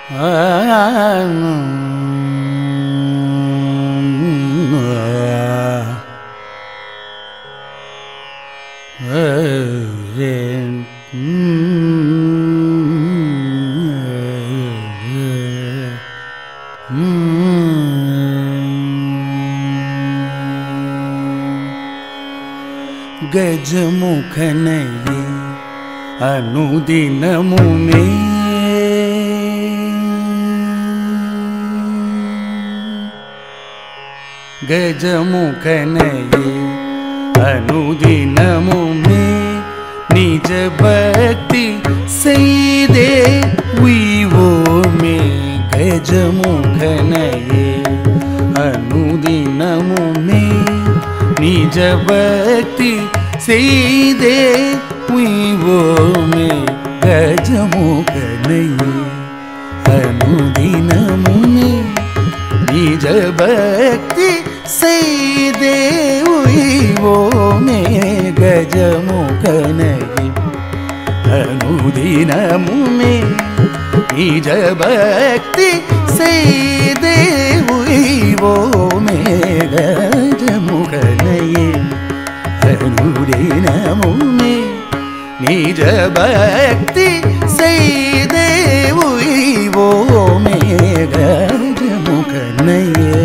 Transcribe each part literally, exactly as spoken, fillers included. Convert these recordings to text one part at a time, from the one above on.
गजमुखनये अनुदिनमु में गजमुखनये अनुदिनमु में निज भक्ति सैदे उइवो में गजमुखनये अनुदिनमु में निज भक्ति सैदे उइवो में गजमुखनये अनुदिनमु में निज भक्ति सैदे उइवो में गजमुखनये अनुदिनमु में निज भक्ति सैदे उइवो में गजमुखनये अनुदिनमु में निज भक्ति सैदे उइवो में गजमुखनये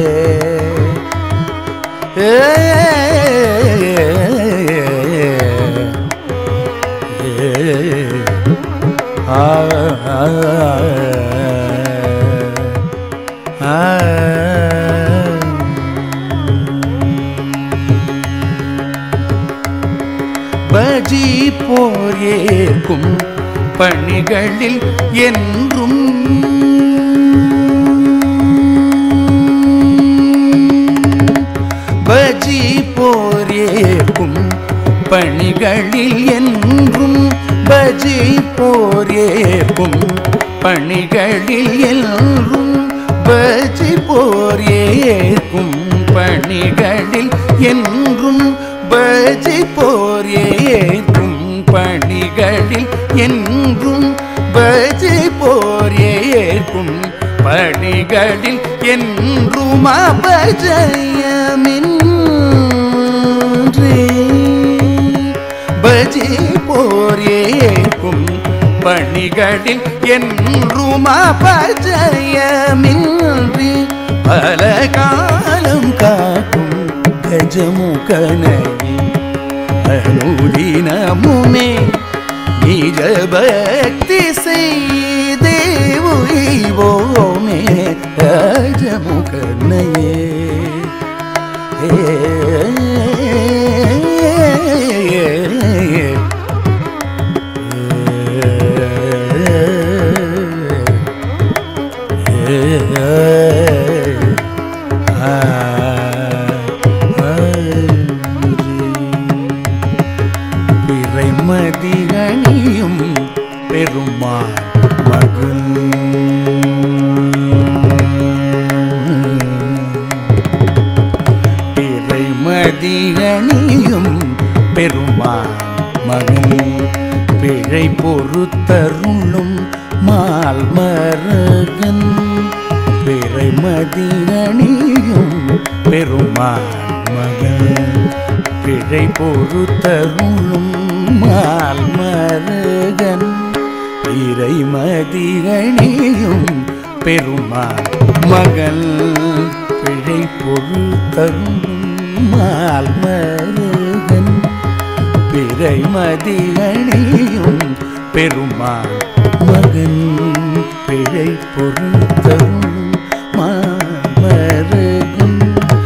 आ आ आ பஜி போரேற்கும் பணிகளில் என்றும் பஜி போரேற்கும் பணிகளில் என்றும் பஜி போரேற்கும் பணிகளில் என்றும் பஜி போரேற்கும் பணிகளில் என்றும் பஜி போரேற்கும் பணிகளில் என்றும் பஜி போரேற்கும் பணிகளில் என்றும் அபஜயமின்றி பஜி போரேற்கும் பணிகளில் என்றும் அபஜயமின்றி பல காலம் காக்கும் गजमुखनये अनुदिनमु में निज भक्ति सैदे उइवो में गजमुखनये மதிகணியும் பெருமாள் மகன் பிறை மதிகணியும் பெருமாள் மகன் பிழை பொறுத்தருளும் மால் மருகன் பிறை மதிகணியும் பெருமாள் மகன் பிழை பொறுத்தருளும் மால் மருகன் பிறை மதிகணியும் பெருமாள் மகள் பிழை பொறுத்தருளும் மால் மருகன் பிறை மதிகணியும் பெருமாள் மகன் பிழை பொறுத்தருளும் மால் மருகன்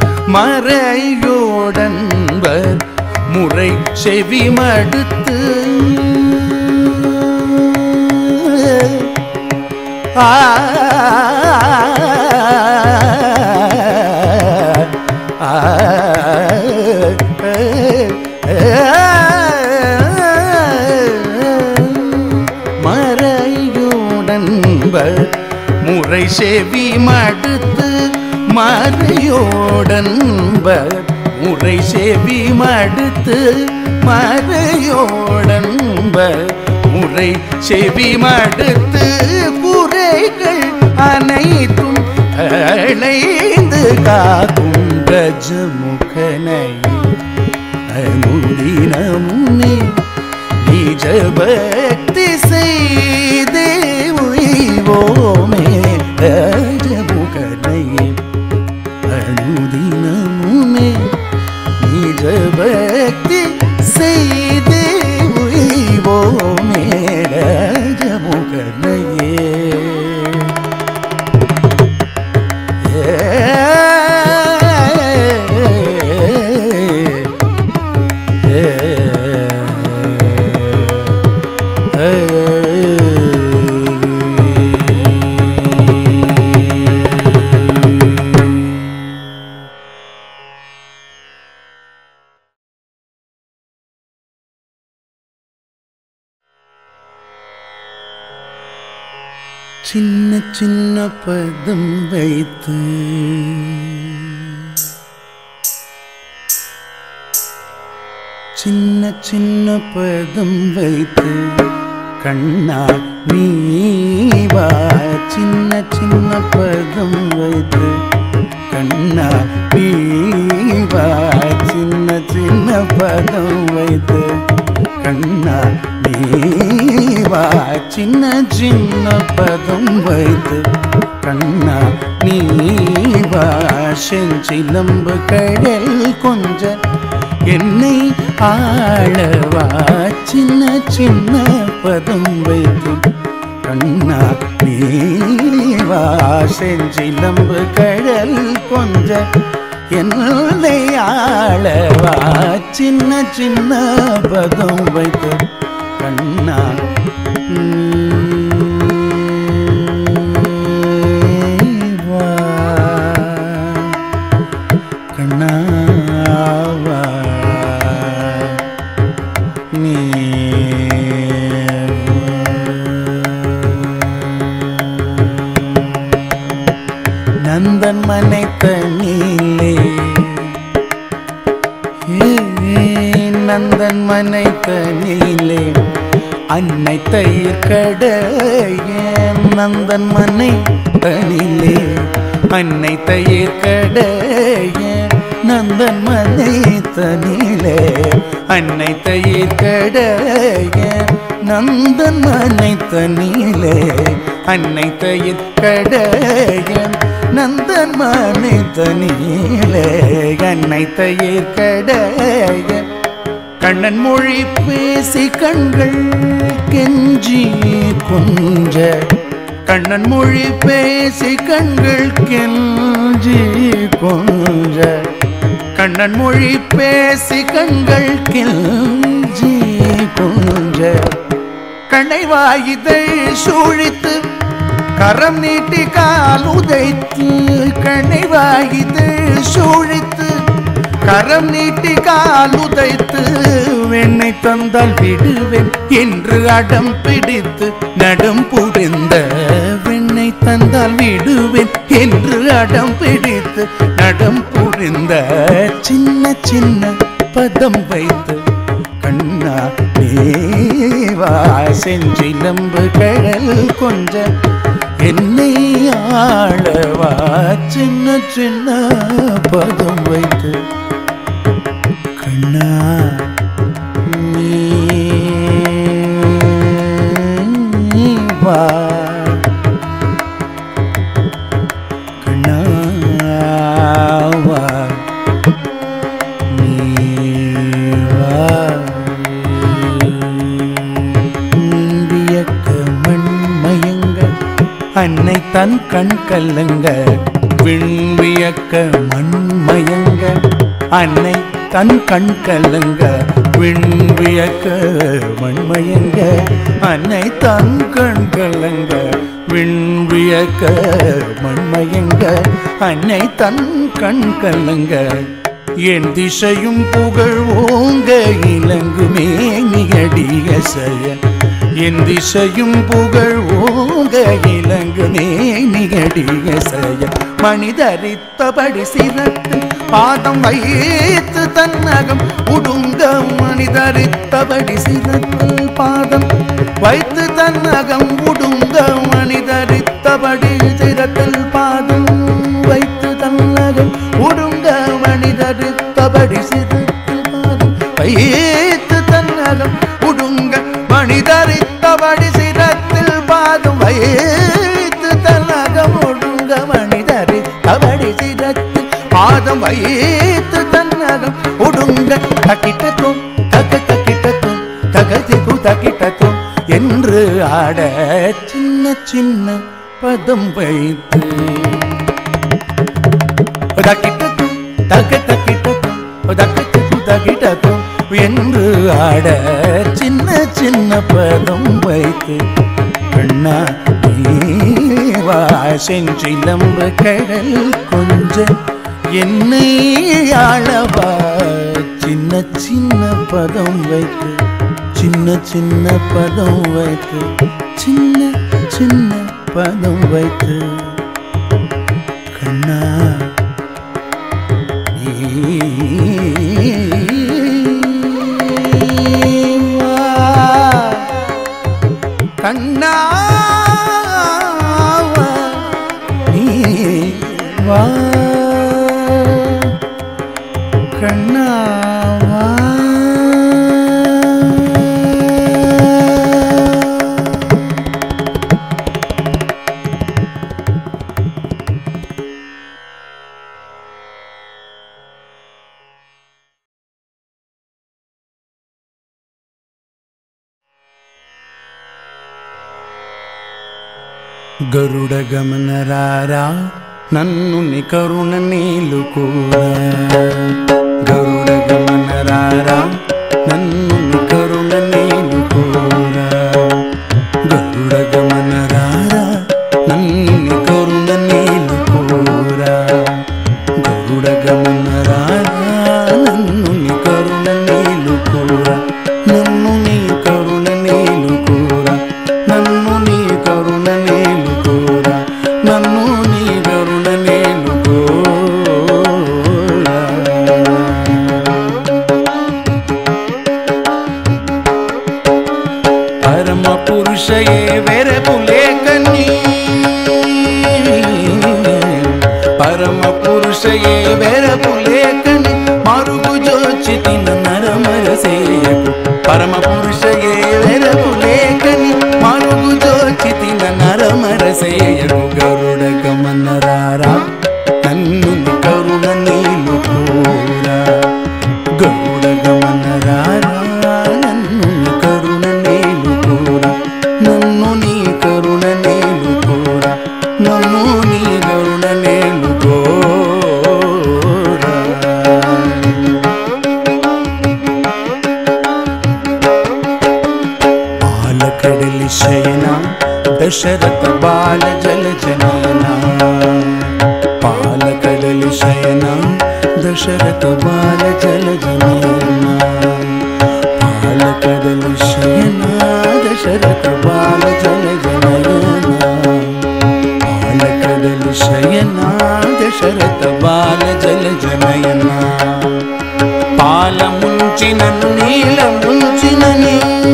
மறையோடன்பர் முறை செவி மடுத்து ஆ மறையோடன்பர் முறை செவி மடுத்து மறையோடன்பர் முறை செவி மடுத்து மறையோடன்பர் முறை செவி மடுத்து குறைகள் விளைந்து காக்கும் கஜமுகனை அனுதினமுனே நிஜ பக்தி செய்தே உய்வோமே கஜமுகனை அனுதினமுனே நிஜ பக்தி செய்தே உய்வோமே கஜமுகனையே சின்ன சின்ன பதம் வைத்து சின்ன சின்ன பதம் வைத்து கண்ணா நீவா சின்ன சின்ன பதம் வைத்து கண்ணா நீவா சின்ன சின்ன பதம் வைத்து கண்ணா நீவா சின்ன சின்ன பதம் வைத்து கண்ணா நீவா செஞ்சிலம்பு கடல் கொஞ்ச என்னை ஆளவா சின்ன சின்ன பதம் வைத்து கண்ணா நீவா செஞ்சிலம்பு கடல் கொஞ்ச என்னை ஆளவா சின்ன சின்ன பதம் வைத்து கண்ணா நீவா கண்ணாவா நந்தன் மனை தனிலே நந்தன் மனை தனிலே அன்னை தயிர் கடைய நந்தன் மனை தனிலே அன்னை தயிர் கடைய நந்தன் மனை தனிலே அன்னை தயிர் கடைய நந்தன் மனை தனிலே அன்னை தயிர் கடைய நந்தன் மனை தனிலே அன்னை தயிர் கடைய கண்ணன் மொழி பேசி கண்கள் கெஞ்சி கொஞ்ச கண்ணன் மொழி பேசி கண்கள் கெஞ்சி கொஞ்ச கண்ணன் மொழி பேசி கண்கள் கெஞ்சி கொஞ்ச கண்ணை வாயிதழ் சூழித்து கரம் நீட்டி கால் உதைத்து கண்ணை வாயிதழ் சூழித்து கரம் நீட்டி கால் உதைத்து வெண்ணை தந்தால் விடுவேன் என்று அடம் பிடித்து நடம் புரிந்த வெண்ணை தந்தால் விடுவேன் என்று அடம் பிடித்து நடம் புரிந்த சின்ன சின்ன பதம் வைத்து கண்ணா நீவா செஞ்சிலம்பு கடல் கொஞ்ச என்னை ஆளவா சின்ன சின்ன பதம் வைத்து கண்ணா நீவா கண்ணாவா நீவா வியக்க மண்மயங்க அன்னை தன் கண் கல்லங்க விண்வியக்க மண்மயங்க அன்னை தன் கண் கலங்க விண்வியக்க மண்மயங்க அன்னை தன் கண் கலங்க விண்வியக்க மண்மயங்க அன்னை தன் கண் கலங்க என் திசையும் புகழ் ஓங்க இலங்குமே நிகடிய செய்ய என் திசையும் புகழ் ஓங்க இலங்குமே நிகடிய செய்ய மனிதரித்தபடி சிரட்டு பாதம் வைத்து தன்னகம் உடுங்க மனிதரித்தபடி சிரட்டு பாதம் வைத்து தன்னகம் உடுங்க மனிதரித்தபடி சிரட்டில் பாதம் வைத்து தபடி சிறுத்தில் பாதம் வைத்து தன்னகம் உடுங்க மணி தரித்தபடி சிரத்தில் பாதம் வைத்து தன்னகம் உடுங்க மணி தரித்தபடி சிரத்தில் பாதம் வைத்து தன்னகம் உடுங்க தக்கிட்டத்தும் தக்க தக்கிட்டத்தும் தகதிகு தக்கிட்டத்தும் என்று ஆட சின்ன சின்ன பதம் வைத்து தக்கிட்டத்தும் தக்க தக்கிட்டத்தும் தக்கத்துக்கு தக்கிட்டத்தும் என்று ஆட சின்ன சின்ன பதம் வைத்து கண்ணா நீவா செஞ்சிலம்பு கடல் கொஞ்சம் என்னை ஆளவா சின்ன சின்ன பதம் வைத்து சின்ன சின்ன பதம் வைத்து சின்ன சின்ன பதம் வைத்து கண்ணா கண்ணா நீ வா கண்ணா வா గరుడ గమనరారా నన్ను ని కరుణ నీలు కూడా గరుడ గమనరారా నన్ను ని కరుణ నీలు కూడా గరుడ గమనరారా నన్ను ని కరుణ నీలు కూడా గరుడ గమనరారా నన్ను ని కరుణ నీలు కూడా నన్ను నీ కరుణ నీలు కూడా నన్ను నీ కరుణ నీలు కూడా నన్ను నీ కరుణ నీలు కూడా పరమ పురుషయే వెరపులేకని పరమ పురుషయే వెరపులేకని మరుగు జోచితి నరమరసేయకు పరమ పురుషయే వెరపులేకని మరుగు జోచితి నరమరసేయకు గరుడ గమనరారా నన్ను ని కరుణ నీలు కూడా గరుడ గమనరారా నన్ను ని కరుణ నీలు కూడా నన్ను నీ కరుణ నీలు కూడా నన్ను నీ కరుణ నీలు కూడా పాలకడలి శయన దశరథ బాల జల జనన పాలకడలి శయన దశరథ బాల జల జనన పాలకడలి శయన దశరథ బాల జల జనన పాలకడలి శయన దశరథ బాల జల జనయన పాల ముంచినను నీల ముంచినని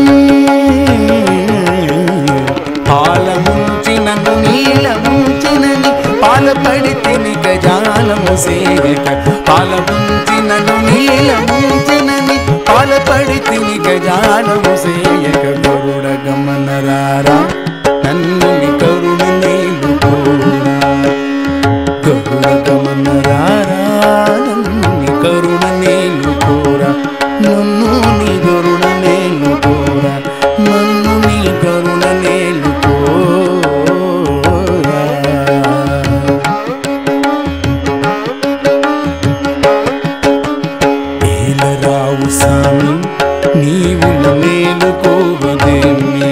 పాల ముంచినను నీల ముంచినని పాల పడితిని గజాలము సేయక పాల ముంచినను నీల ముంచినని పాల పడితిని గజాలము సేయక గరుడ గమనరారా నన్ను ని కరుణ నీలు కూడా గరుడ గమనరారా నన్ను ని కరుణ నీలు కూడా నన్ను నీ కరుణ నీలు కూడా నన్ను నీ కరుణ నీలు కూడా ఏలరావు సామి నీవుల మేలుకోవదేమి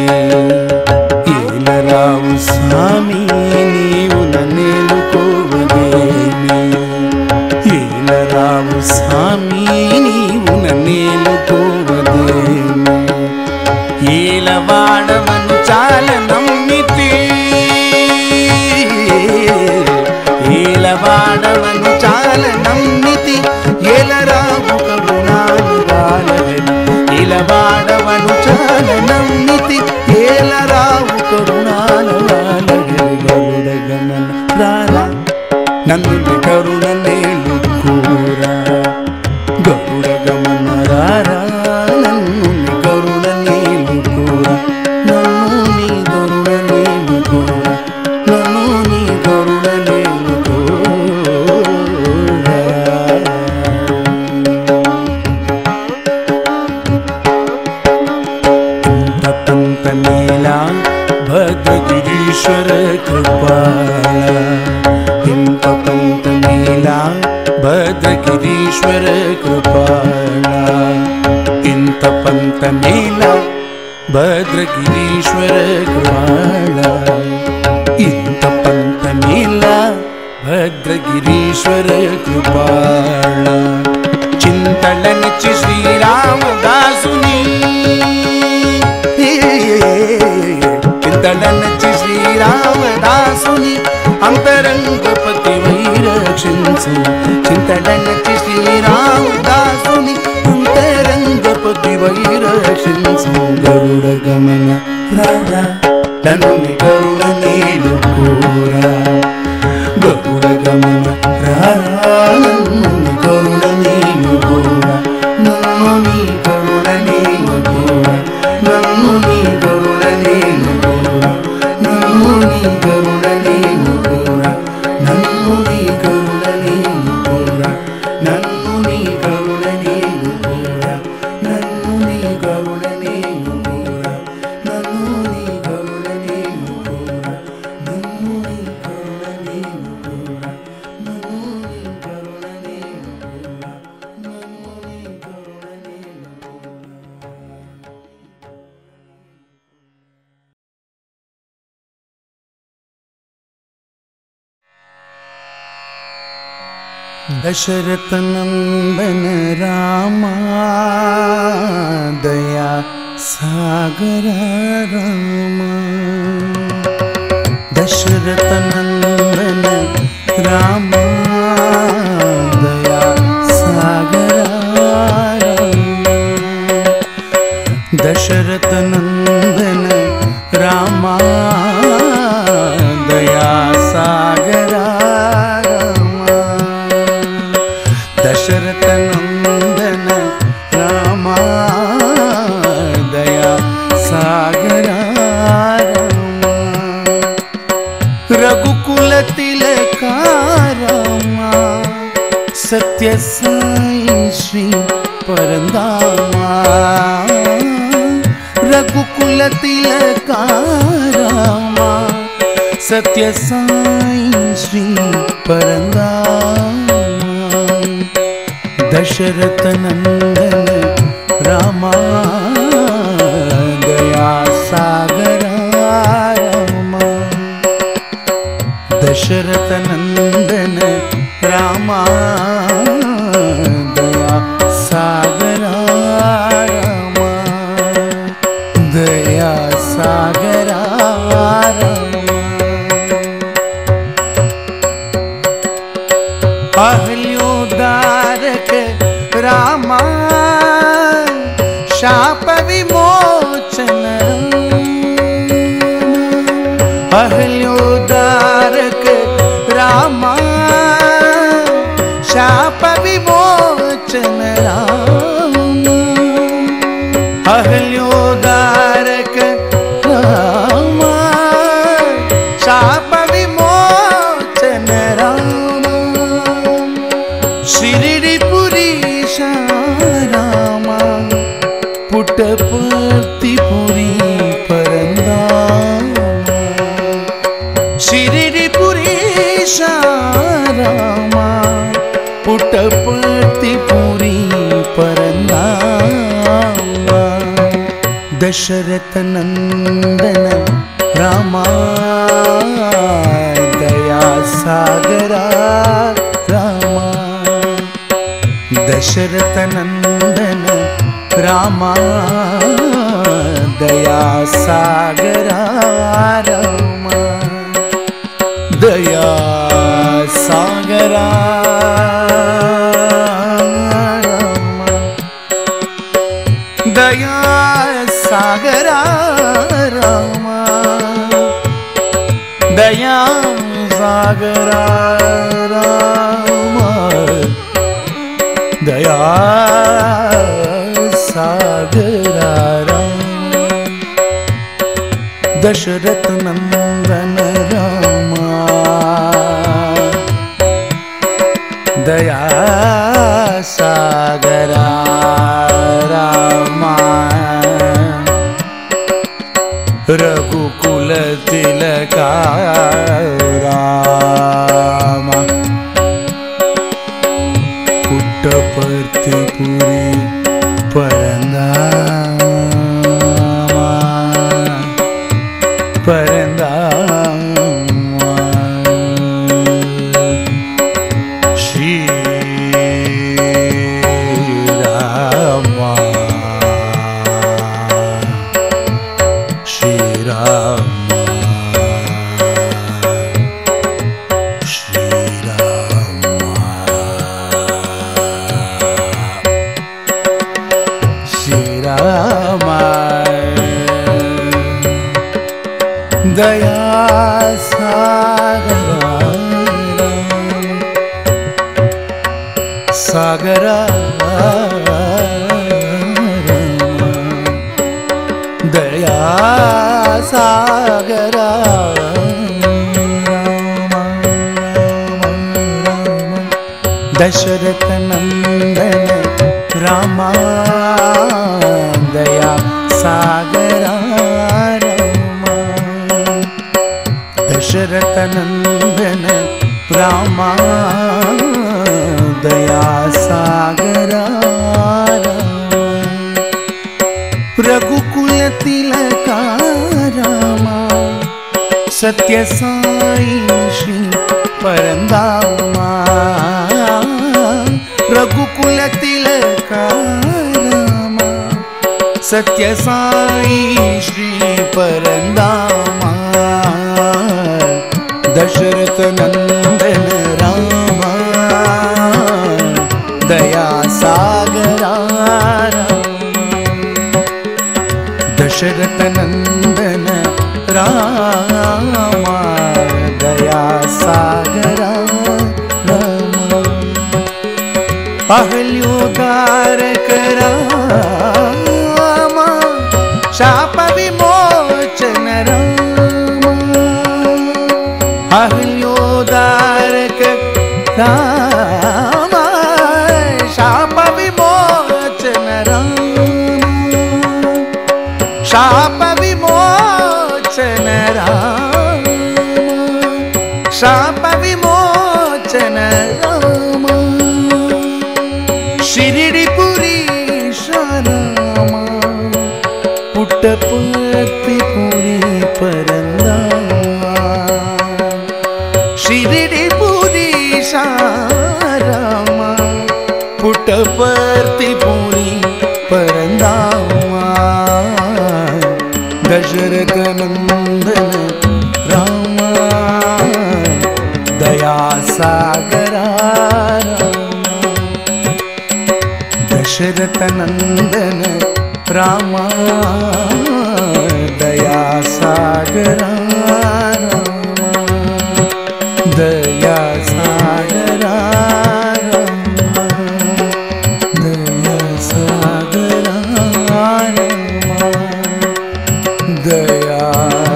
ఏలరావు సామి నీవుల మేలుకోవదేమి ఏలరావు సామి నీవుల మేలుకోవదేమి ఏలవాడవను చాలా నమ్మితి ఏలవాడవను చాలా నమ్మితి ఏలరావు కరుణాలు వాలగని ఏలవాడవను చాలా నమ్మితి ఏలరావు కరుణాలు వాలగని గరుడ గమన రారా నన్ను ని కరుణ నీలు కూడా कृपाळ इंत पंत मेला भद्रगिरीश्वर कृपाळ इंत पंत मेला भद्रगिरीश्वर कृपाळ इंत पंत मेला भद्रगिरीश्वर कृपाळ चिंतलनची श्रीरामदासुनी चिंतलनची श्रीरामदासुनी अंतरंगपती वैरक्षिंचु चिंतलनची श्रीरामदासुनी अंतरंगपती वैरक्षिंचु गरुड गमन राजा तनुनि गरुड नीलु कोरा गरुड गमन राजा नन्नुनि गरुड नीलु कोरा नन्नुनि गरुड नीलु कोरा नन्नुनि गरुड नीलु कोरा नन्नुनि गरुड नीलु कोरा नन्नुनि गरुड नीलु कोरा नन्नुनि गरुड नीलु कोरा नन्नुनि गरुड नीलु कोरा नन्नुनि गरुड नीलु कोरा नन्नुनि गरुड नीलु कोरा नन्नुनि गरुड नीलु कोरा नन्नुनि गरुड नीलु दशरथ नंदन रामा दया सागर रामा दशरथ नंदन रामा दया सागर रामा दशरथ नंदन रामा दया सागर दशरथ नंदन रामा दया सागर रामा रघुकुल तिलका रामा सत्य साई श्री परंदामा रघुकुल तिलका रामा सत्य साई श्री परंदामा दशरथ नंदन रामा दया सागर रामा दशरथ नंदन रामा दया सागर रामा दया सागर रामा अहल्योद्धारक रामा शाप विमोचन अहल्योद्धारक रामा शाप विमोचन रामा अहल्योद्धारक रामा शाप विमोचन रामा शिरडीपुरीश रामा पुट्टपर्ती परंदामा शिरडीपुरीश रामा पुट्टपर्ती परंदामा दशरथ नंदन रामा दया सागर रामा दशरथ नंदन रामा दया सागर रामा दया सागर रामा दया सागर रामा दया सागर रामा दया सागर रामा दशरथ नंदन रामा दया सागर रामा रघुकुल तिलक रामा पुट्टपर्ति पुरी परंदामा परंदामा श्री रामा श्री रामा श्री रामा श्री रामा दया सागरा सागरा दया सागरा दशरथ नंदन रामा दया सागरा रामा दशरथ नंदन रामा दया सागरा रामा रघुकुल तिलका रामा सत्य साई श्री परंदामा रघुकुल तिलका रामा सत्य साई श्री परंदामा दशरथ नंदन रामा दया सागरा दशरथ नंदन रामा दया सागरा रामा अहल्योद्धारक रामा शाप विमोचन रामा अहल्योद्धारक रामा शाप विमोचन रामा शाप विमोचन रामा शाप विमोचन रामा शिरडीपुरी रामा पुट्टपर्ति पुरी परंदामा शिरडीपुरी रामा पुट्टपर्ति पुरी परंदामा दशरथ नंदन रामा दया सागरा दशरथ नंदन रामा दया सागरा दया सागरा दया सागरा दया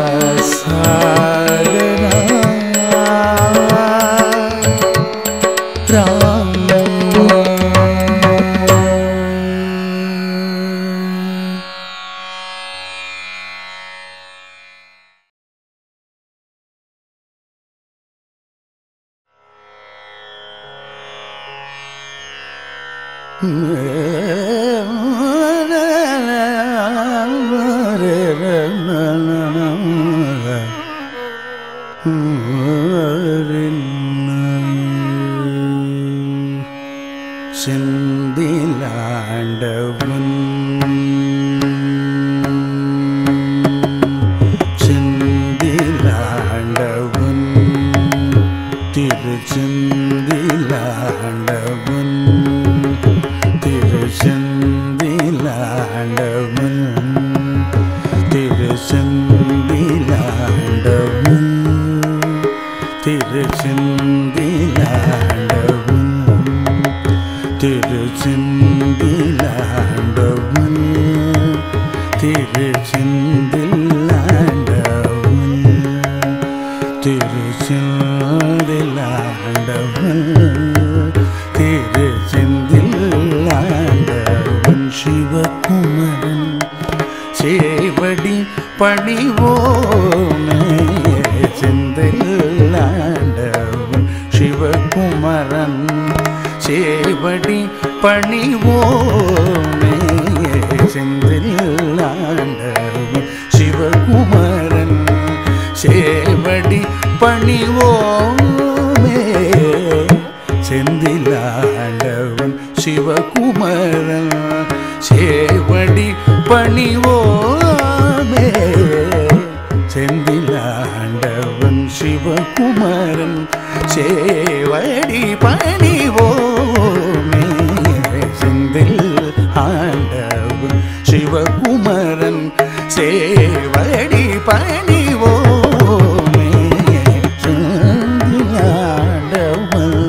सागरा செந்திலாண்டவன் செந்திலாண்டவன் திருச்செந்திலாண்டவன் திருச்செந்திலாண்டவன் திருச்செந்திலாண்டவன் திருச்செந்திலாண்டவன் திருச்செந்திலாண்டவன் திருச்செந்திலாண்டவன் திருச்செந்திலாண்டவன் திருச்செந்திலாண்டவன் சிவகுமரன் சேவடி பணிவோமே செந்தில்லாண்டவன் சிவகுமரன் சேவடி பணிவோமே செந்தில்லாண்டவன் சிவகுமரன் சேவடி பணிவோமே செந்தில்லாண்டவன் சிவகுமரன் சேவடி பணிவோமே செந்தில்லாண்டவன் சிவகுமரன் சேவடி பணிவோமே செந்தில் ஆண்டவன் சிவகுமரன் சேவடி பணிவோமே செந்தில்லாண்டவன்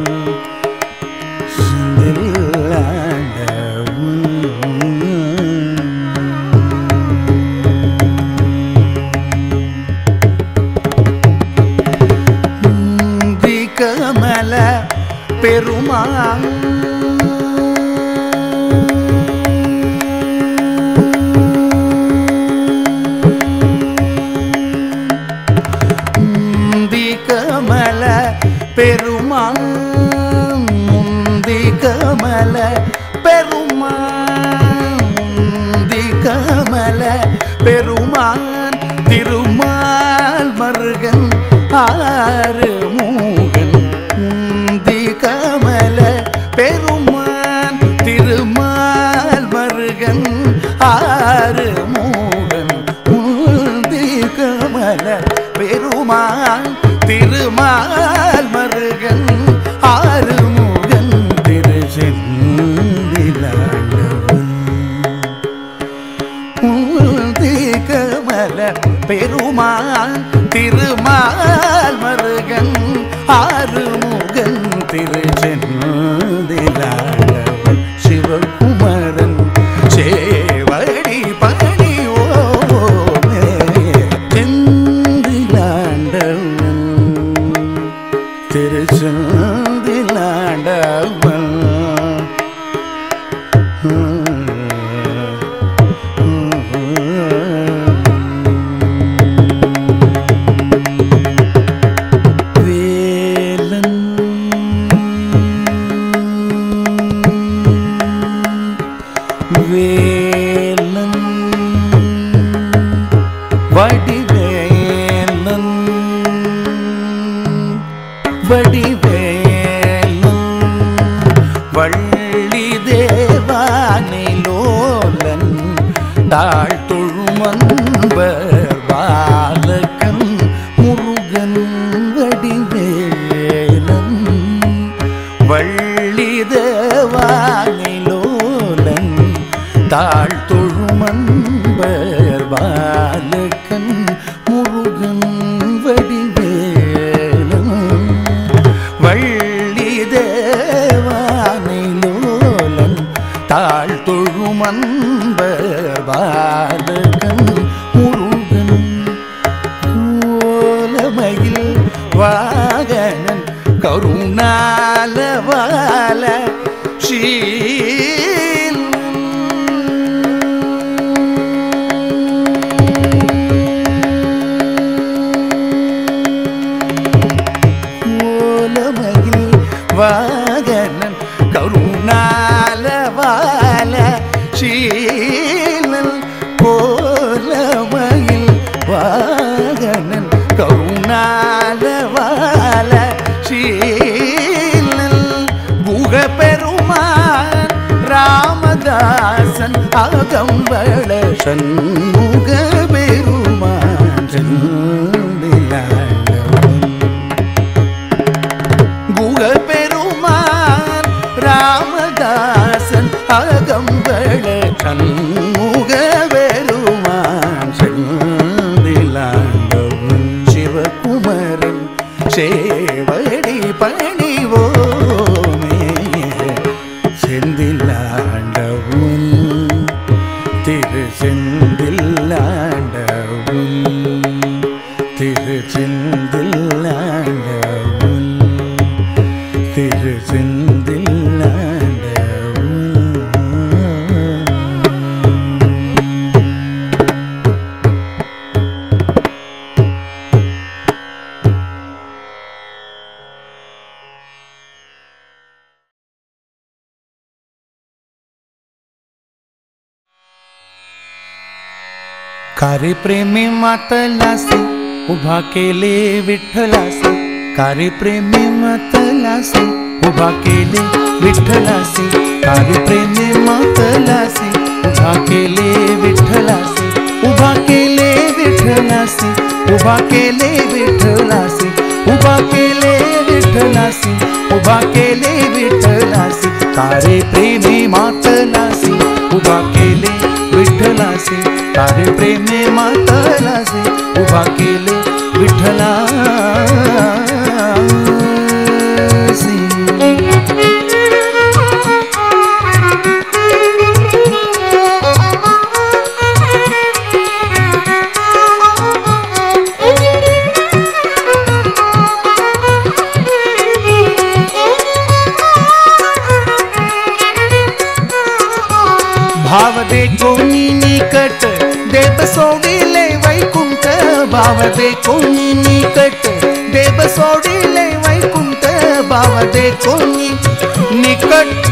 கமல பெருமாள் முந்தி கமல பெருமாள் முந்தி கமல பெருமாள் முந்தி கமல பெருமாள் திருமால் மருகன் ஆறு மூகன் முந்தி கமல பெருமான் திருமால் மருகன் ஆறு மூகன் முந்தி கமல பெருமான் திருமால் மருகன் ஆறு மூகன் திரு செந்தில்லாண்டவன் முந்தி கமல பெருமான் திருமால் மருகன் ஆறுமுகன் திரு செந்தில்லாண்டவன் சிவகுமரன் சேவடி பணிவோமே செந்தில்லாண்டவன் திரு செந்தில்லாண்டவன் வேலன் வடிவேலன் வடிவேலன் வள்ளி தேவானிலோலன் தாழ்த்தொழுமன்பர் பாலகன் முருகன் வடிவேலன் வள்ளி தேவானிலோலன் தாழ்த்தொழுமன்பர் பாலகன் முருகன் வடிவேலன் வள்ளி தேவானிலோலன் தாழ்த்தொழுமன்பர் பாலகன் முருகன் கோலமயில் வாகனன் கருணாலவால ஸ்ரீல் கோலமயில் வாகனன் கருணாலவால ஸ்ரீலன் கோலமயில் வாகனன் கருணாலவால ஸ்ரீலன் குகபெருமான் ராமதாசன் அகம்பள சண்முக பெருமான் செந்தில்லாண்டவன் குகபெருமான் ராமதாசன் அகம்பள சண்முக பெருமான் செந்தில்லாண்டவன் சிவகுமரன் சேவடி பணிவோமே செந்தில்லாண்டவன் திரு செந்தில்லாண்டவன் திரு செந்தில்லாண்டவன் திரு செந்தில்லாண்டவன் कारे प्रेमी मातलासे उभा केले विठ्ठलासे, कारे प्रेमी मातलासे उभा केले विठ्ठलासे, कारे प्रेमी मातलासे उभा केले विठ्ठलासे, उभा केले विठ्ठलासे, उभा केले विठ्ठलासे, उभा केले विठ्ठलासे, उभा केले विठ्ठलासे, कारे प्रेमी मातलासे उभा केले विठ्ठलासे, कारे प्रेमी मातलासे उभा केले विठ्ठलासे. भाव दे कोणी निकट देव सोडिले वैकुंठ, भाव दे कोणी निकट देव सोडिले वैकुंठ, भाव दे कोणी निकट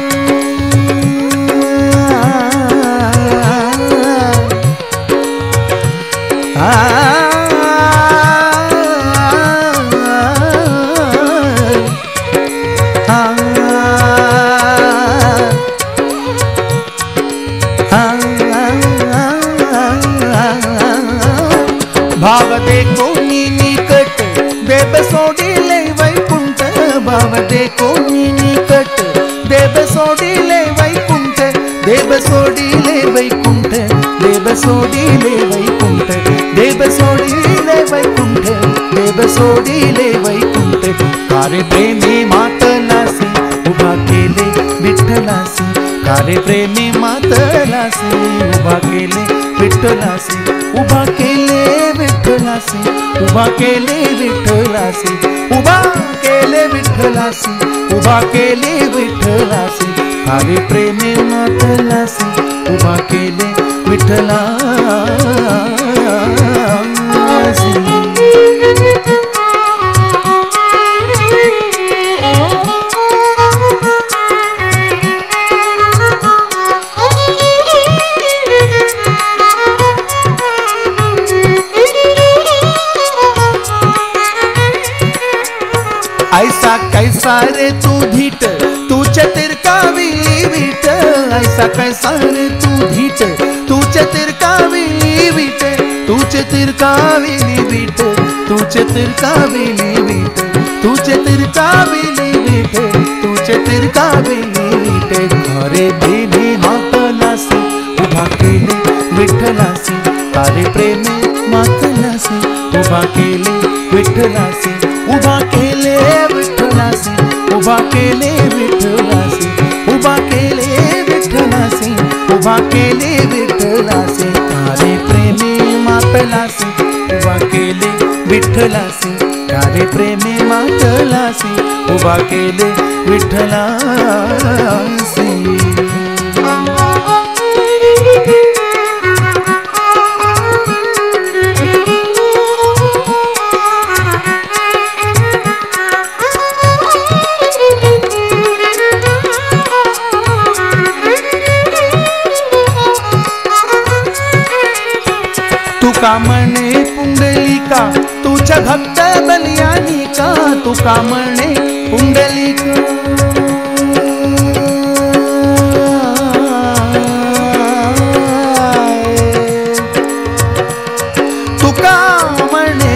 भाव दे कोणी निकट देव सोडिले वैकुंठ, भाव दे कोणी निकट देव सोडिले वैकुंठ, देव सोडिले वैकुंठ, देव सोडिले वैकुंठ, देव सोडिले वैकुंठ, देव सोडिले वैकुंठ, कारे प्रेमी मातलासे उभा केले विठ्ठलासे, कारे प्रेमी मातलासे उभा केले विठ्ठलासे, उभा केले विठ्ठलासे, उभा केले विठ्ठलासे, उभा केले विठ्ठलासे, उभा केले विठ्ठलासे, कारे प्रेमी मातलासे उभा केले विठ्ठलासे. ऐसा कैसा रे तू धीट तू चतिरकाविली विट, ऐसा कैसा रे तू धीट तू चतिरकाविली विट, तू चतिरकाविली विट, तू चतिरकाविली विट, तू चतिरकाविली विट, तू चतिरकाविली विट, कारे प्रेमी मातलासे उभा केले विठ्ठलासे, कारे प्रेमी मातलासे उभा केले विठ्ठलासे, उभा केले विठ्ठलासे, उभा केले विठ्ठलासे, उभा केले विठ्ठलासे, उभा केले विठ्ठलासे, कारे प्रेमी मातलासे उभा केले विठ्ठलासे, कारे प्रेमी मातलासे उभा केले विठ्ठलासे. तुका म्हणे पुंडलिका तुझ्या भक्त बलियानिका, तुका म्हणे पुंडलिका तुका म्हणे,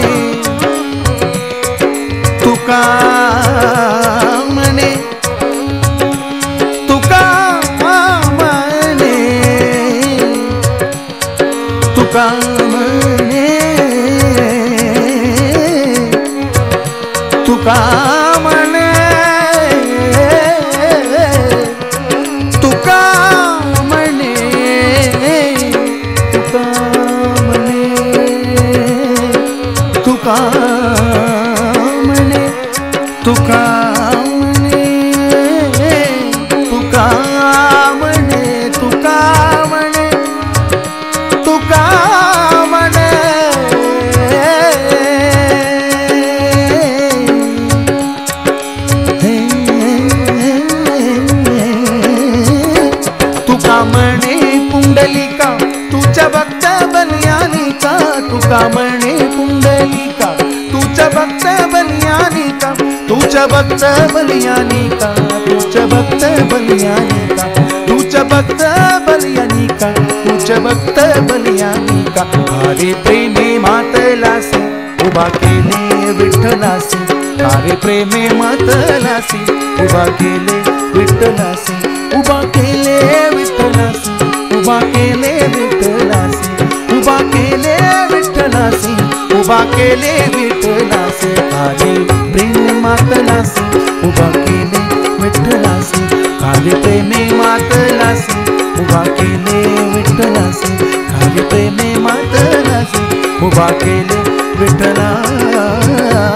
तुका म्हणे, तुका म्हणे, तुका तुका म्हणे, तुका म्हणे, तुका म्हणे, तुका म्हणे, तुका म्हणे, तुका म्हणे, तुका म्हणे, तुका म्हणे, तुका म्हणे पुंडलिका तुझ्या भक्त बलिया तुका म्हणे पुंडलिका तुझ्या भक्त बलियानिका तुझ्या भक्त बलियानिका तुझ्या भक्त बलियानिका तुझ्या भक्त बलियानिका तुझ्या भक्त बलियानिका अरे प्रेमे मातलासी उभा केले विठ्ठलासी अरे प्रेमे मातलासी उभा केले विठ्ठलासी उभा केले विठ्ठलासी उभा केले विठ्ठलासी उभा केले विठ्ठलासी उभा केले विठ्ठलासी अरे प्रेमे मातलासी उभा केले विठ्ठलासी अरे प्रेमे मातलासी उभा केले विठ्ठलासी अरे प्रेमे मातलासी उभा केले विठ्ठलासी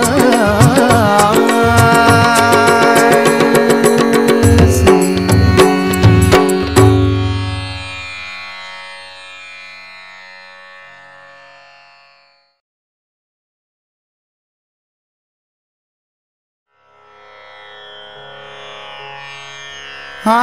हा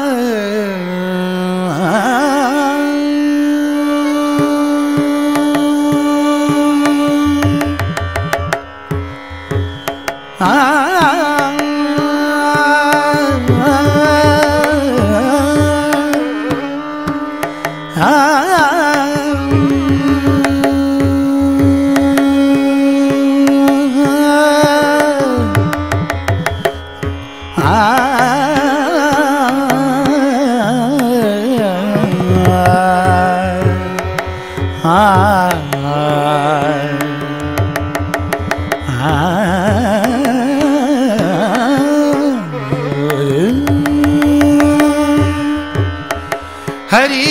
हरी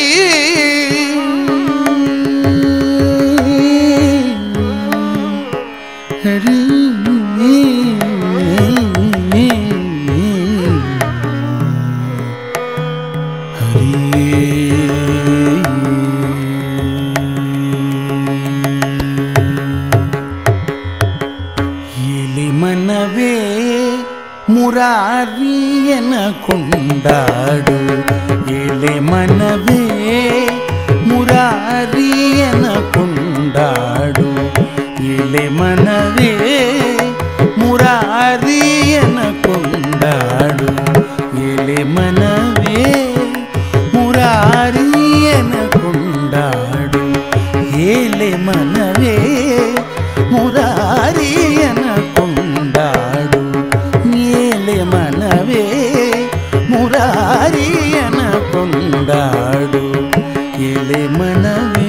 हरी मनवे मुरारियन ಕೊಂಡಾಡು एले मनवे मुरारियन ಕೊಂಡಾಡು एले मनवे मुरारियन ಕೊಂಡಾಡು एले मनवे मुरारियन ಕೊಂಡಾಡು एले मनवे मुरारियन ಕೊಂಡಾಡು एले मनवे मुरारियन ಕೊಂಡಾಡು एले मनवे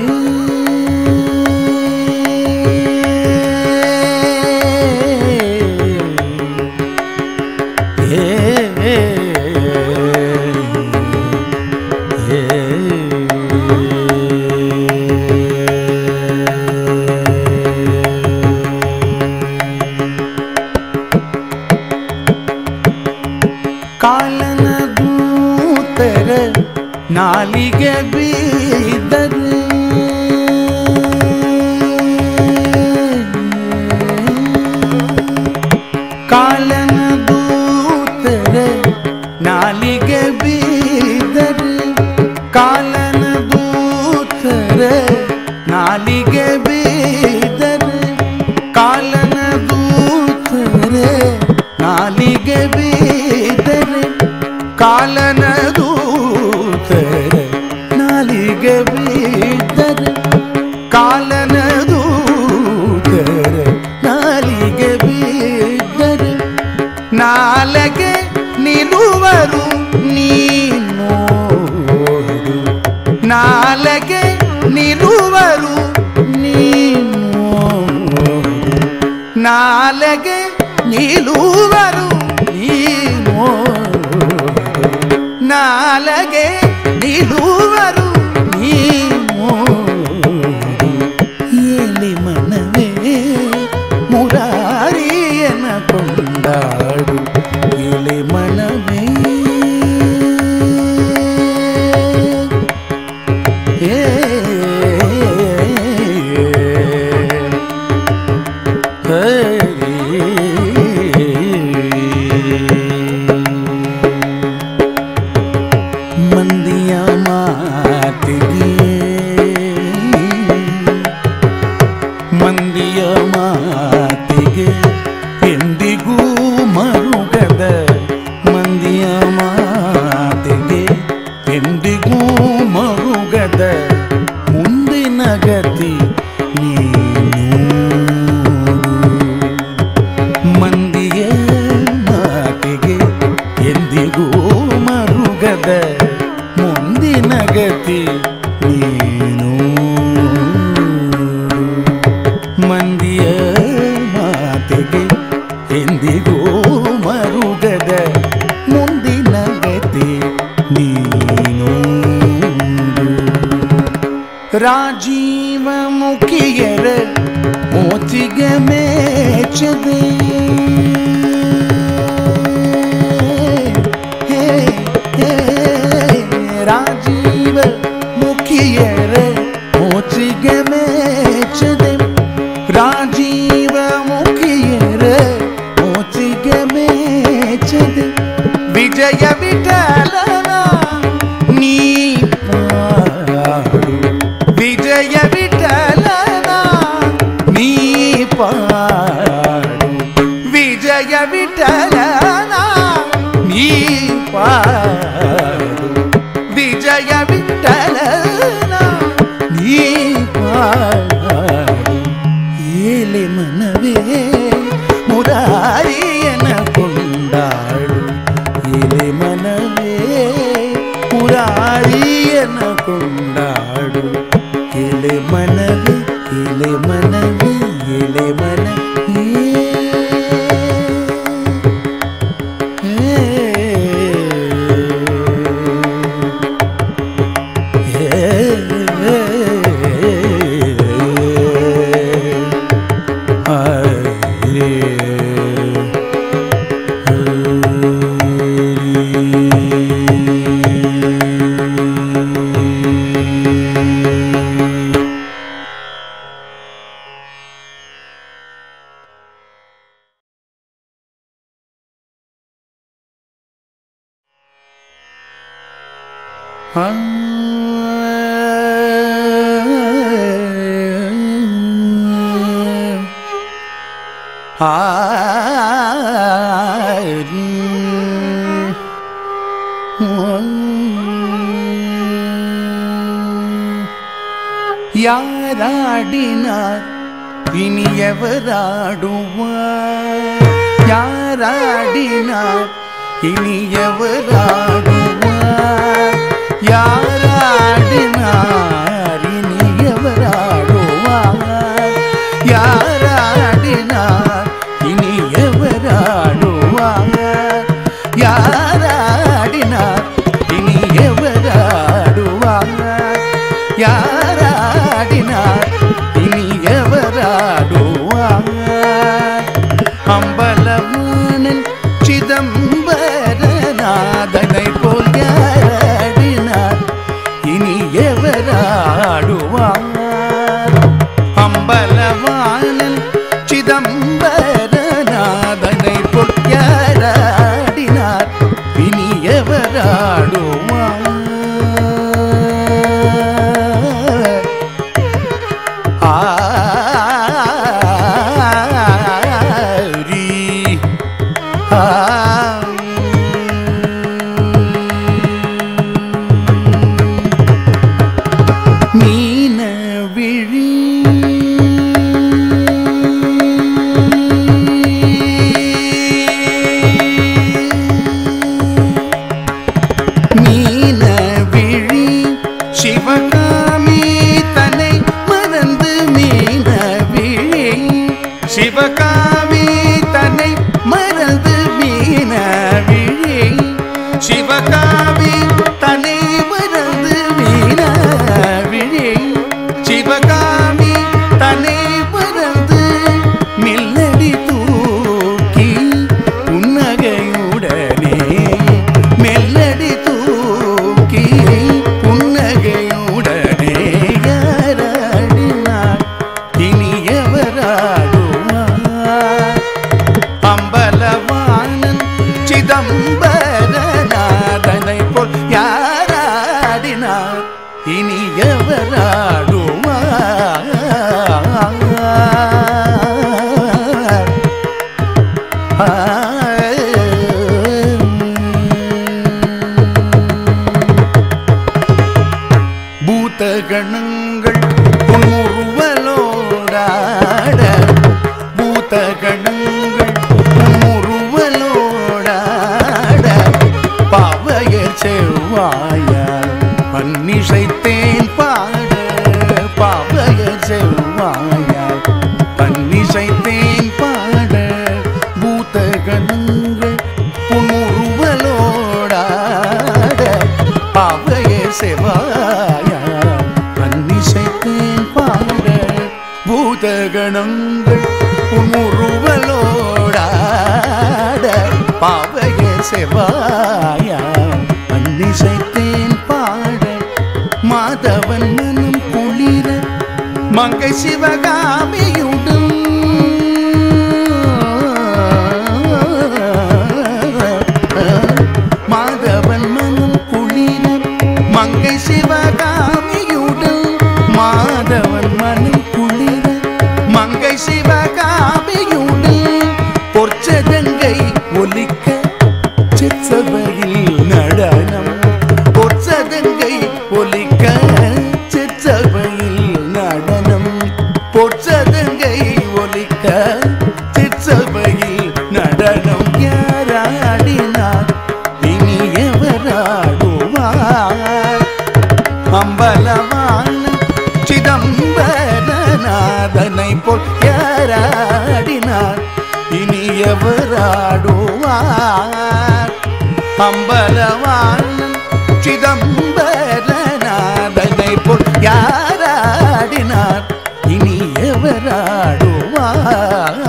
ಕಾಲನ ದೂತರ ನಾಲಿಗೆ ಬೀದರು ಕಾಲನ ದೂತರ ನಾಲಿಗೆ ಬೀದರು ಕಾಲನ ದೂತರ ನಾಲಿಗೆ ಬೀದರು ಕಾಲನ ದೂತರ ನಾಲಿಗೆ ಬೀದರು ಕಾಲನ ದೂತರ ನಾಲಿಗೆ ಬೀದರು ಕಾಲನ ದೂತರ ನಾಲಿಗೆ ಬೀದರು ನಾಲಗೆ ನಿಲ್ಲುವರು ನೀನೋಡು ನಾಲಗೆ ನಿಲ್ಲುವರು ನೀನೋಡು ನಾಲಗೆ ನಿಲ್ಲುವರು ನೀನೋಡು ನಾಲಗೆ ನಿಲ್ಲುವರು ನೀನೋಡು ಎಲೆ ಮನವೇ ಮುರಾರಿಯನ ಕೊಂಡಾಡು ಎಲೆ ಮನವೇ ರಾಜೀವಮುಖಿಯರ ಮೋತಿಗೆ ಮೇಚದೆ ರಾಜೀವ ಮುಖಿಯರ ಮೋತಿಗೆ ಮೇಚದೆ ರಾಜೀವ ಮುಖಿಯರ ಮೋತಿಗೆ ಮೇಚದೆ ವಿಜಯ ವಿಠಲನ ನೀ ಪಾಡು ವಿಜಯ ವಿಠಲನ ನೀ ಪಾಡು ವಿಜಯ ವಿಠಲನ ನೀ ಪಾಡು ವಿಜಯ ವಿಠಲನ ನೀ ಪಾಡು ಏಲೆ ಮನವೇ ಮುರಾರಿಯನ ಕೊಂಡಾಡು ಏಲೆ ಮನವೇ ಮುರಾರಿಯನ ಕೊಂಡಾಡು ಏಲೆ ಮನವೇ ಏಲೆ ಮನವೇ ಏಲೆ ಮನವೇ யாராடினார் இனியவராடுவார் யாராடினார் இனியவராடுவார் யாராடினார் இனியவராடுவார் யாராடினார் இனியவராடுவார் யாராடினார் இனியவராடுவார் யாராடினார் இனியவராடுவார் அம்பலவாணன் சிதம்பரநாதனை போல் யாராடினார் இனியவராடுவார் அம்பலவாணன் சிதம்பரநாதனை போல் யாராடினார் இனியவராடுவார் சிவகாமி தன்னை மறந்து மீன விழி சிவகாமி தன்னை மறந்து மீன விழி சிவகாமி தன்னை மறந்து மெல்லடி தூக்கி புன்னகையுடனே மெல்லடி தூக்கி புன்னகையுடனே யாராடினார் இனியவராடுவார் பூதகணங்கள் உருவலோடாட பாவைய செவாயா அன்னிசைத்தேன் பாட மாதவன் மனம் குளிர மங்கை சிவகாமியுடன் மாதவன் மனம் குளிர மங்கை சிவகாமியுடன் மாதவன் மனம் குளிர மங்கை சிவகாமியுடன் பொற்சதங்கை ஒலிக்க சிற்சபையில் நடனம் பொற்சதங்கை ஒலிக்க சிற்சபையில் நடனம் பொற்சதங்கை ஒலிக்க சிற்சபையில் நடனம் யாராடினார் இனி எவராடுவார் அம்பலமான சிதம்பரநாதனை போல் யாராடினார் இனி எவராடுவார் அம்பலமான சிதம்பரநாதனை போல் யாராடினார் இனி எவராடுவார்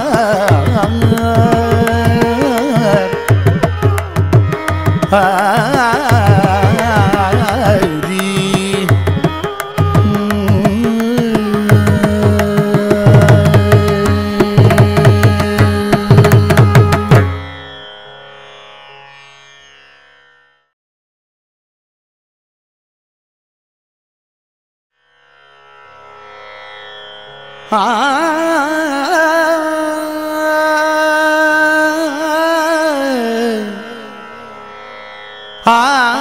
ஆ ஆ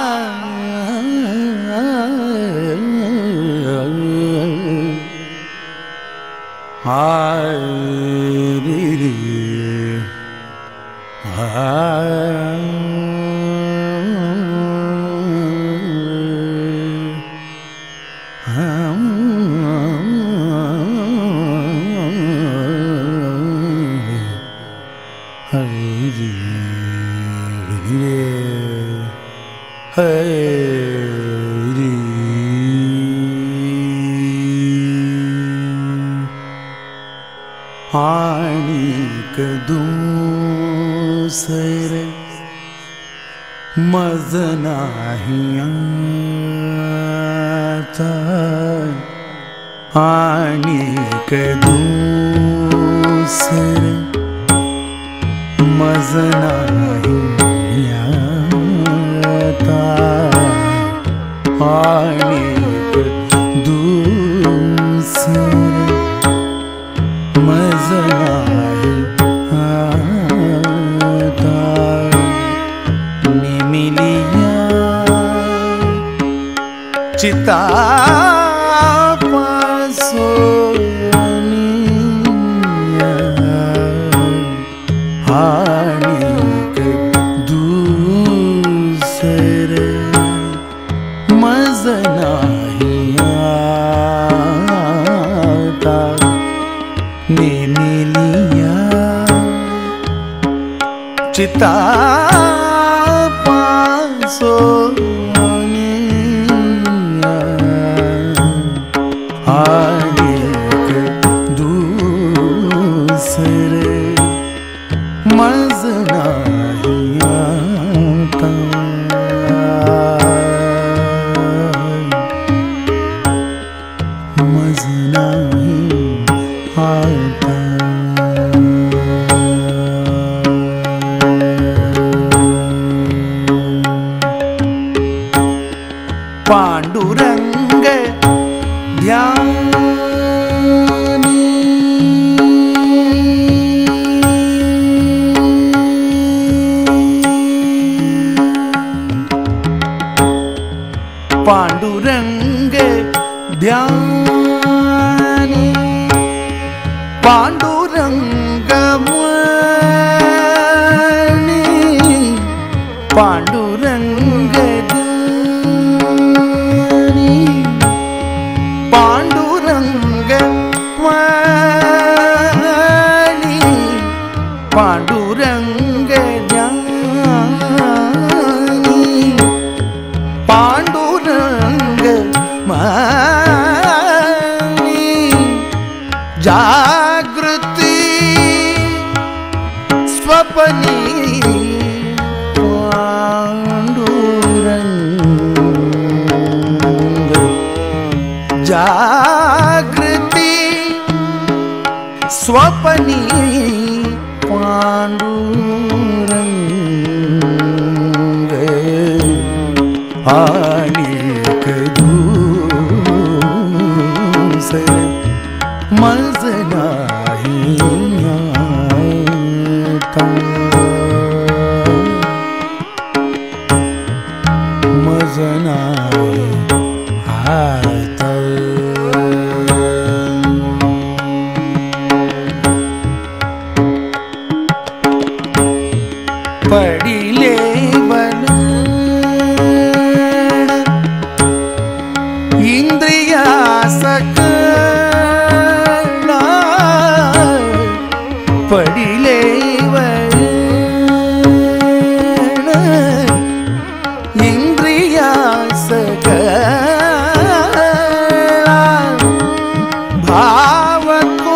दूसर मज नाही आता आणिक दूसर मज नाही आता आणिक दूसर मज नाही चिता पासोनिया आणिक दूसर मज नाही आता नेमिलिया चिता पासो मज नाही आता मज नाही आता पांडुरंग ध्यानी पांडुरंग ध्यानी पांडुरंग मनी पांडुरंग ध्यानी पांडुरंग मनी पांडुरंग ध्यानी पांडुरंग मनी जागृति स्वप्नी पांडुरंग जागृति स्वप्नी पांडुरंग अनेक दूसरे मज नाही आता मज नाही आता पडिले बन इंद्रिया सकना पडिले बन इंद्रिया सकना भाव को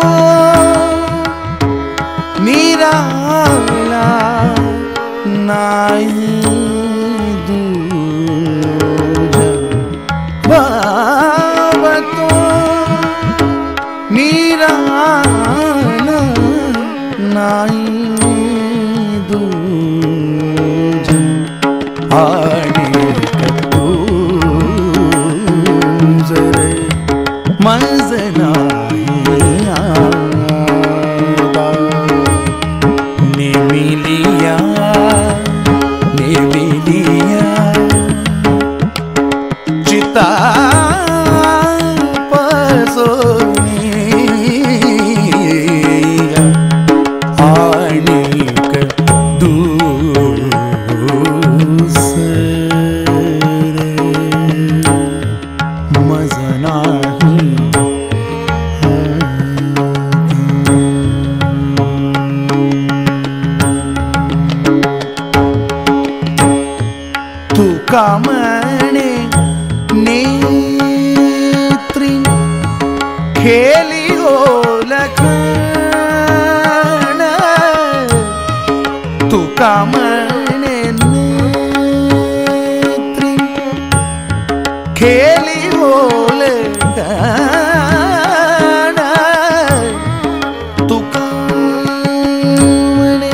निराला नाही दूजा भाव तो निराला नाही दूजा अनेक दूसरे मज नाही आता निमिलिया निमिलिया चिता पसोनिया अनेक दूसरे मज नाही तू का म्हणे नेत्री खेली ओलखण तू का म्हणे नेत्री खेली ओलखण तू का म्हणे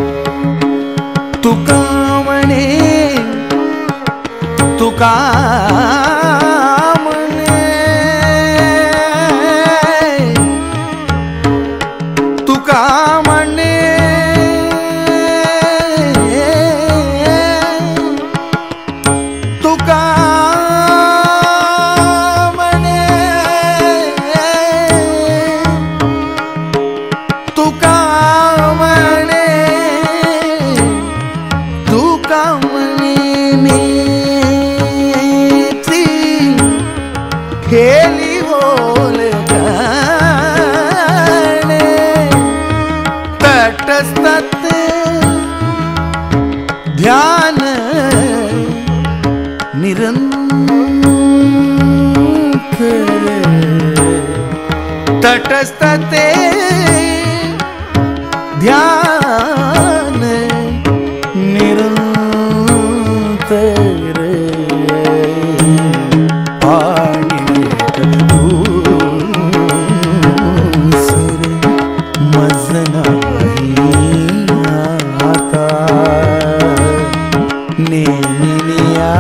तू का म्हणे तू का म्हणे तू का म्हणे तू का म्हणे तू का म्हणे तू का म्हणे खेली ओलखणे तटस्थ ध्यान निरंतर तटस्थ ध्यान निरंतर मज नाही आता नेमिलिया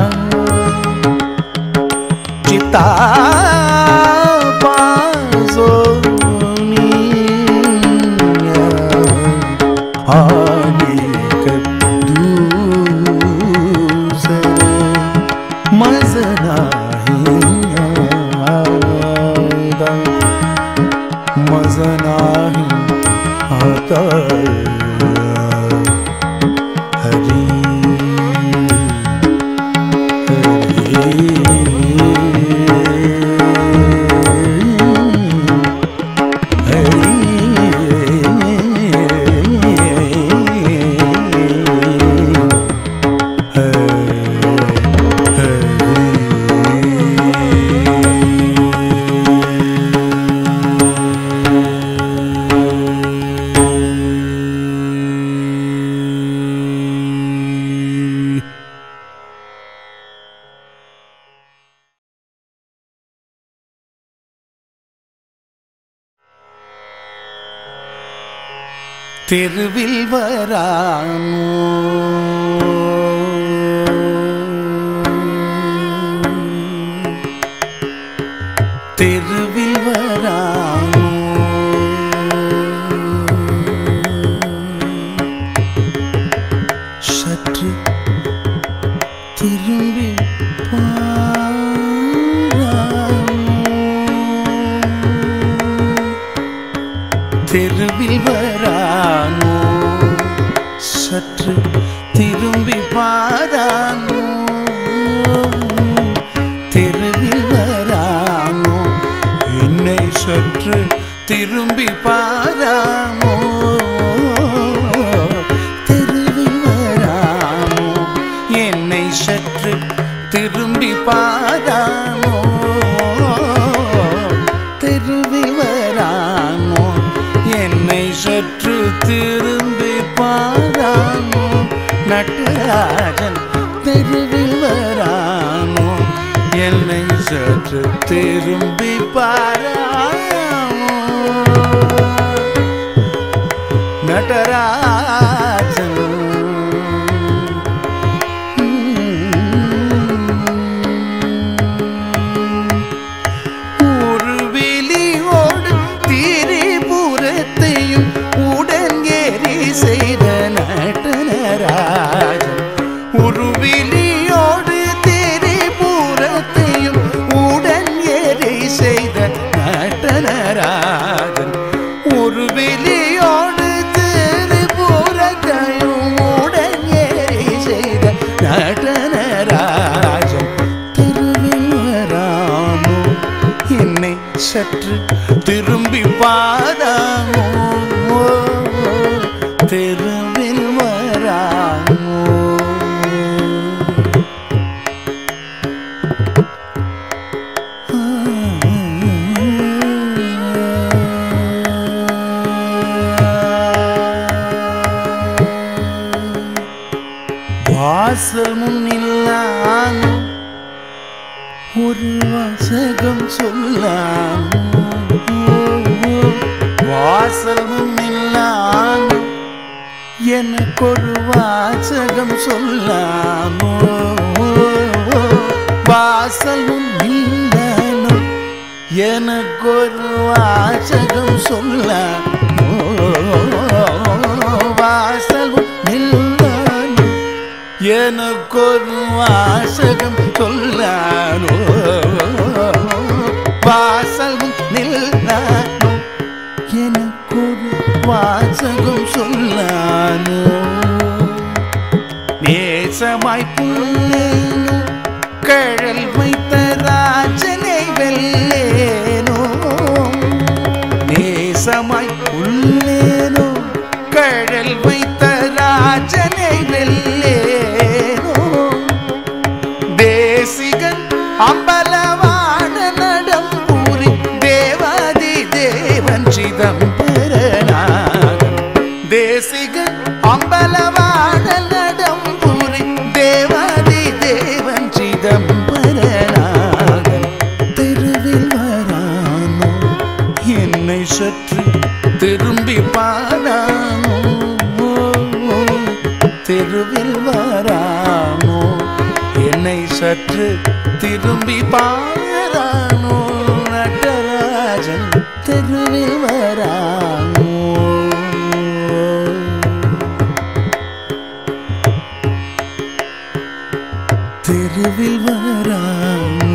चिता पासोनिया अनेक दूसरे मज नाही आता मज नाही आता हरी हरी தெருவில் வரானோ தெருவில் வரானோ சற்று திரும்பி தெருவில் வரானோ சற்று திரும்பி பாரானோ தெருவில் வரானோ என்னை சற்று திரும்பி பாரானோ தெருவில் வரானோ என்னை சற்று திரும்பி பாரானோ தெருவில் வரானோ என்னை சற்று திரும்பி பாரானோ நடராஜன் தெருவில் வரானோ என்னை சற்று திரும்பி பாரானோ நடராஜன் செய்த நடனராஜன் உருவிலியோடு திரிபுரத்தையும் உடன் ஏறி செய்த நடனராஜன் உருவிலியோடு திரிபுரத்தையும் உடன் ஏறி செய்த நடனராஜன் தெருவில் வரானோ என்னை சற்று திரும்பி பாரானோ தெருவில் வரானோ வாசல் முன்னில்லானோ ஒரு வாசகம் சொல்லானோ வாசல் முன்னில்லானோ எனக்கொரு வாசகம் சொல்லாமோ வாசலும் நில்லானோ எனக்கொரு வாசகம் சொல்லாமோ வாசலும் நில்லானோ எனக்கொரு வாசகம் சொல்லானோ வாசலும் நில்லானோ எனக்கொரு வாசகம் சொல்லானோ நேசமாய் புல்லேனோ கழல் வைத்த ராஜனை வெல்லேனோ நேசமாய் புல்லேனோ கழல் வைத்த ராஜனை வெல்லேனோ தேசிகன் அம்பலவான நடம்பூரி தேவாதி தேவன் சிதம்பரநாதன் தேசிகன் அம்பலவான நடம்பூரி தேவாதி தேவன் சிதம்பரநாதன் தெருவில் வரானோ என்னை சற்று திரும்பி பாரானோ தெருவில் வரானோ என்னை சற்று திரும்பி பாரானோ நடராஜன் தெருவில் வரானோ தெருவில் வரானோ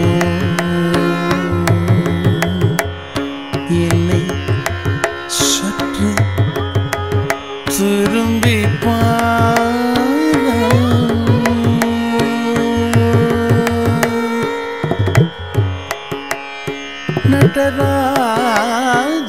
என்னை சற்று திரும்பி நடராஜன்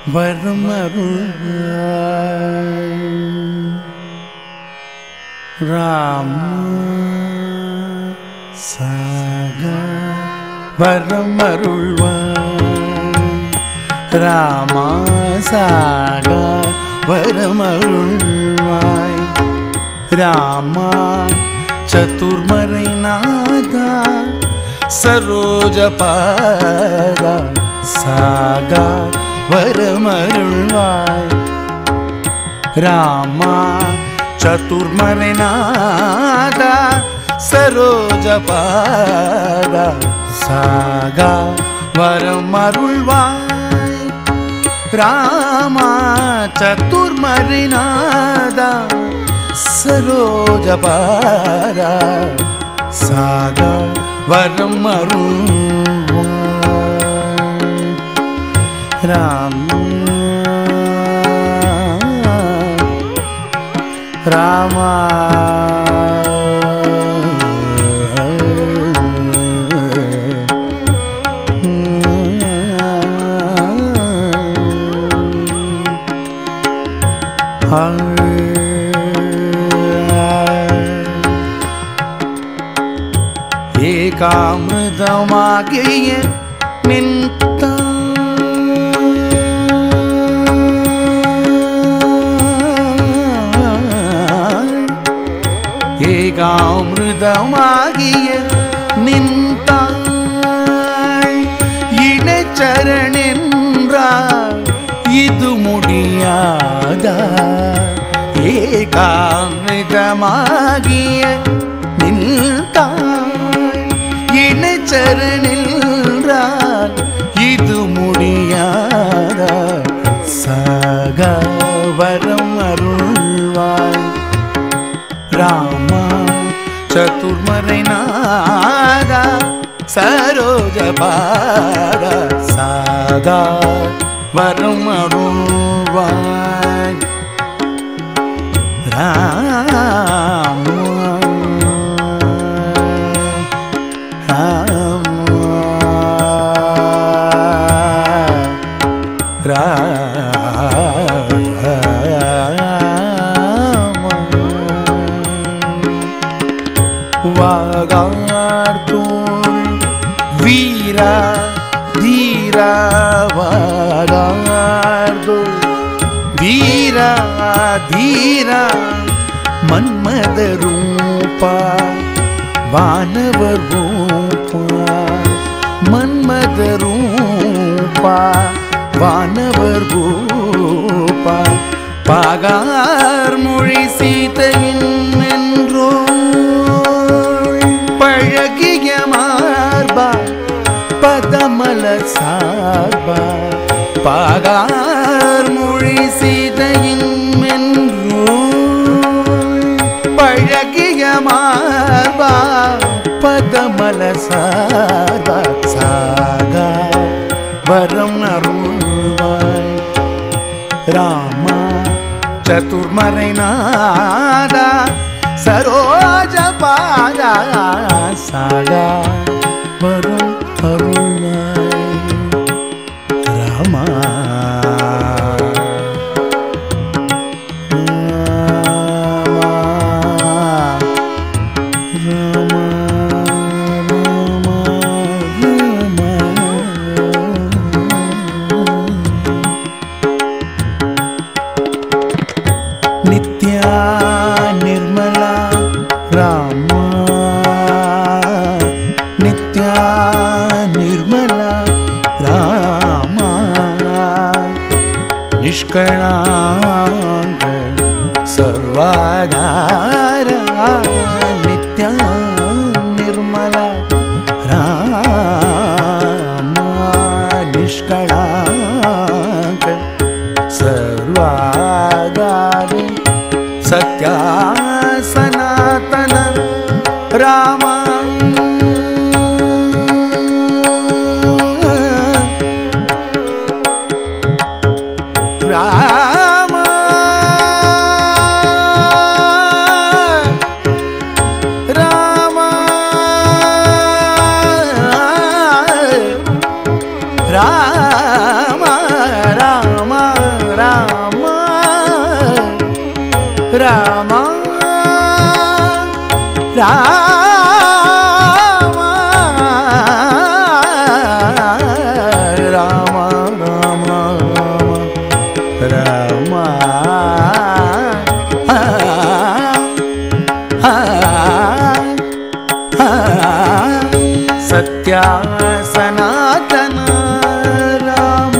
வரமருள்வாய் ராமா சாகா வரமருள்வாய் ராமா சாகா வரமருள்வாய் ராமா சதுர்மறை நாதா சரோஜ பாதா சாகா வரமருள்வாய் ராமா சதுர்மறை நாதா சரோஜ பாதா சாகா வரமருள்வாய் ராமா சதுர்மறை நாதா சரோஜ பாதா சாகா வரமருள்வாய் ராமா ராமா ஏகாமிருதமாகிய நின்தா ஏகாமிருதமாகிய நின்தாய் இணைச்சரணென்றார் இது முடியாதா ஏகாமிருதமாகிய நின்தாய் இணைச்சரணென்றார் இது முடியாதா சாகா வரம் அருள்வாய் ராமா சதுர்மறை நாதா சரோஜ பாதா சாகா வரம் அருள்வாய் ராமா வாகார்த்தோள் வீரா தீரா வாகார்த்தோள் வீரா தீரா மன்மத ரூபா வானவர் ரூபா மன்மத ரூபா வானவர் ரூபா பாகார் மொழி சீதையின் என்றோ பழகிய மார்பா பதமலர் சார்பா பாகார் மொழி சீதையின் என்றோ பழகிய மார்பா பதமலர் சார்பா சாகா வரம் அருள்வாய் ராமா சதுர்மறை நாதா சரோஜ பாதா சாகா வரம் அருள்வாய் ராமா நித்யா நிர்மலா ராமா நித்யா நிர்மலா ராமா நிஷ்களாங்க சர்வாதாரா நித்யா நிர்மலா ராமா நிஷ்களாங்க सर्वाधारे सत्या सनातन रामा रामा रामा रामा रामा రామ రామ రామ రామ రామ సత్య సనాతన రామ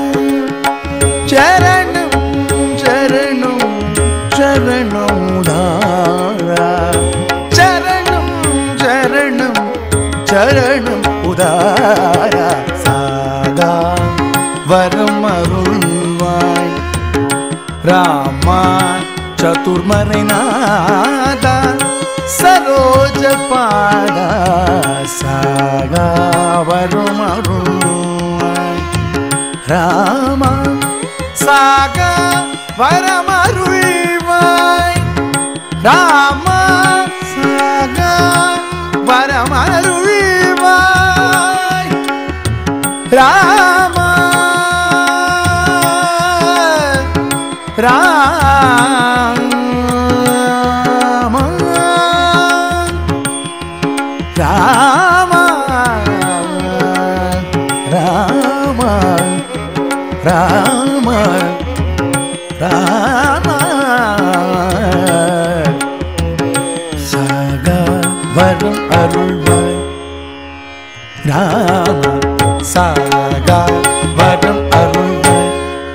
చరణం చరణం చరణం ఉదారా చరణం చరణం చరణం ఉదారా సాగా వరం అరుள்వాయ్ రామ చతుర్మறைநாத సరోజ పాద సాగా వరం అరుள்వాయ్ రామ సాగా వరం అరుள்వాయ్ రామ సాగా వరం అరుள்వాయ్ రామ రామ రామ రామ రామ రామ సాగా వరం అరుள்వాయ్ రామ సాగా వరం అరుள்వాయ్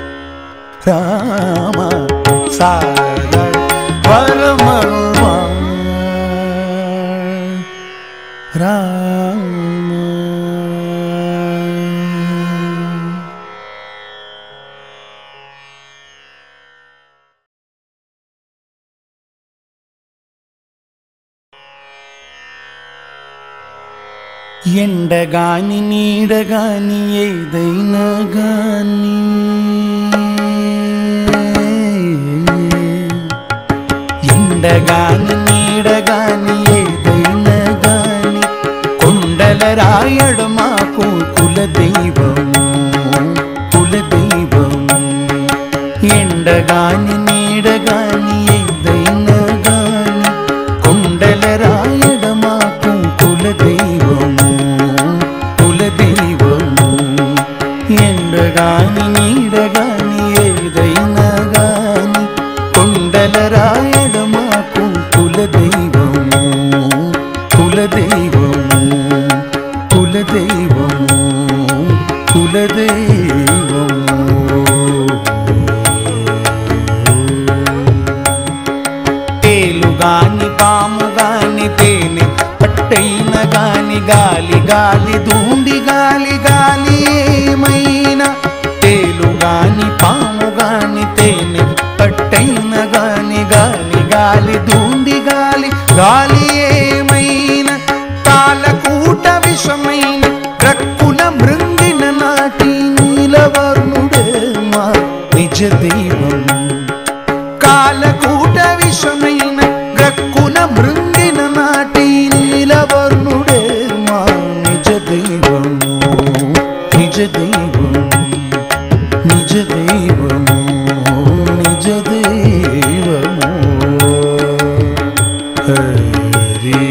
రామ సాగా వరం అరుள்వాయ్ రామ ఎండగాని నీడగాని ఏదైనా గాని ఎండగాని నీడగాని ఏదైనా గాని కొండల రాయడు మాకు కులదైవము కులదైవము ఎండగాని నీడగాని ఏదైనా గాని కొండల రాయడు మాకు కులదైవము కులదైవము ఎండగాని నీడగాని ఏదైనా గాని కొండల రాయడు మాకు కులదైవము కులదైవము కులదైవము కులదైవము తేలుగాని పాముగాని తేనె పట్టైన గాని గాలి గాలి దూండి గాలి గాలి ఏమైనా తేలుగాని పాముగాని తేనె పట్టైన గాని గాలి గాలి దూండి గాలి గాలి ఏమైనా కాలకూట విషమైన ప్రక్కున మృంగిన నాటి నీలవర్ణుడే మా నిజ దైవం కాలకూట విషమైన ప్రక్కున మృంగిన నాటి నీలవర్ణుడే మా నిజ దైవం నిజ దైవం నిజ దైవము నిజ దైవము హరి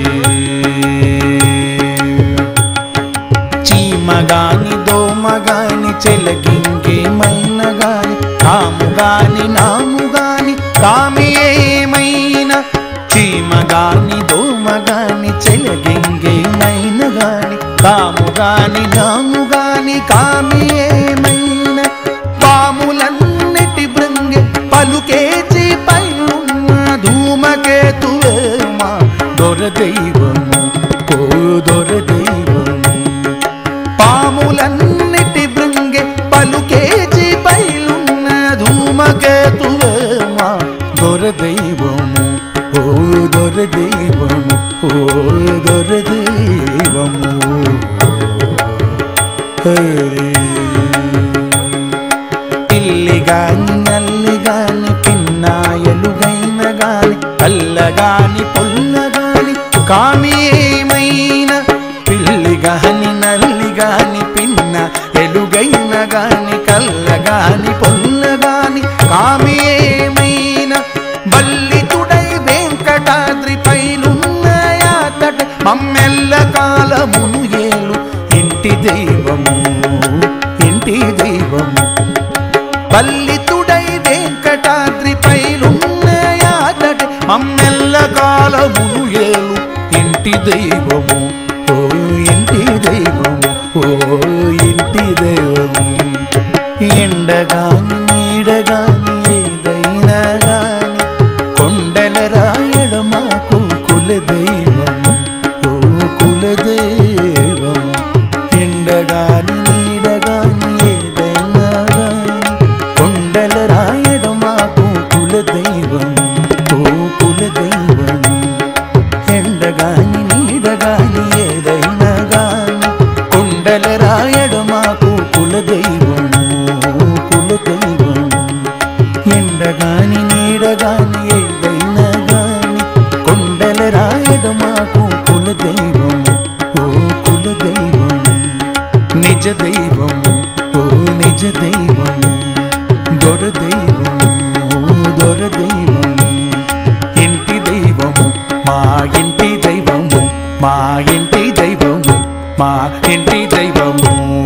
చీమగాని దోమగాని చెలగింగేమైన గాని కాముగాని నాముగాని కామి ఏమైనా చీమగాని దోమగాని చెలగింగేమైన గాని కాముగాని నాముగాని కామి ఏమైనా పాములన్నిటి బృంగె పలుకేచి పైనున్న ధూమకేతువే మా దొరదైవము ఓ దొరదైవము పాములన్నిటి బృంగె పలుకేచి పైనున్న ధూమకేతువే మా దొరదైవము ఓ దొరదైవము ఓ దొరదైవము హరి పిల్లిగాని నల్లిగాని పిన్నాయలుగైన గాని అల్లగాని పొల్లగాని కామి ఏమైనా పిల్లిగాని నల్లిగాని పిన్న ఎలుగైన గాని కల్లగాని పొల్లగాని కామి ఏమైనా బల్ల మమ్మెల్ల కాలమును ఏలు ఇంటి దైవము ఇంటి దైవము పల్లితుడై వెంకటాద్రి పైలున్నయాదటే మమ్మెల్ల కాలమును ఏలు ఇంటి దైవము ఓ ఇంటి దైవము ఓ ఇంటి దైవము ఎండగాని నీడగాని ఏదైనా గాని కొండల రాయడ మాకు కులదైవము ఓ కులదైవము ఎండగాని నీడగాని ఏదైనా గాని కొండల రాయడ మాకు కులదైవము ఓ కులదైవము ఎండగాని నీడగాని ఏదైనా గాని కొండల రాయడ మాకు కులదైవము కులదైవము ఎండగాని నీడగాని ఏదైనా గాని కొండల రాయడ మాకు కులదైవము ఓ కులదైవము నిజ దైవము ఓ నిజ దైవము దొర దైవము ఓ దొర దైవము ఇంటి దైవము మా ఇంటి దైవము మా ఇంటి దైవము మా ఇంటి దైవము